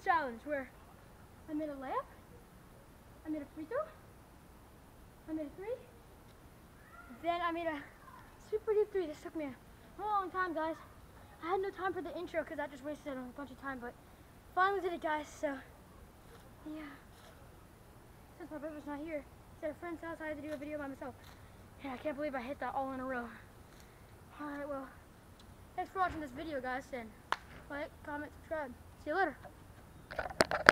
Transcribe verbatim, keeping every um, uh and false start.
challenge where I made a layup, I made a free throw, I made a three, then I made a super deep three. This took me a long time, guys. I had no time for the intro because that just wasted a bunch of time, but finally did it, guys. So yeah, since my brother's not here, it's at a friend's house, I had to do a video by myself. Yeah, I can't believe I hit that all in a row. Alright, well, thanks for watching this video, guys, and like, comment, subscribe. See you later.